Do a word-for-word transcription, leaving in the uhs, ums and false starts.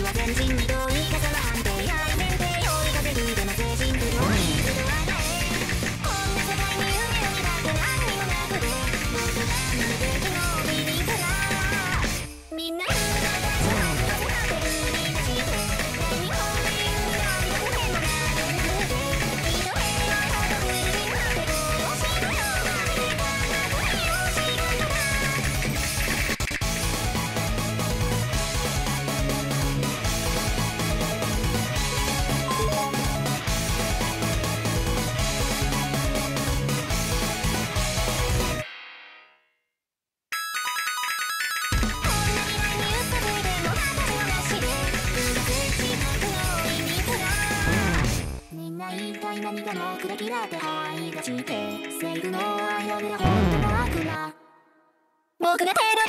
は全人未同意がその判定や前提用意がゼリーでの精神不良にするあたえこんな世界に夢を見たって何にもなくて僕が無敵のビビからみんな言うのだじゃあなぜかってるに出して日本で言うより特変なルールでひどいよほど不意になってどうしろよアメリカな国を知るのだ何が目的だって入り出して正義の愛より本当の悪魔僕が手だ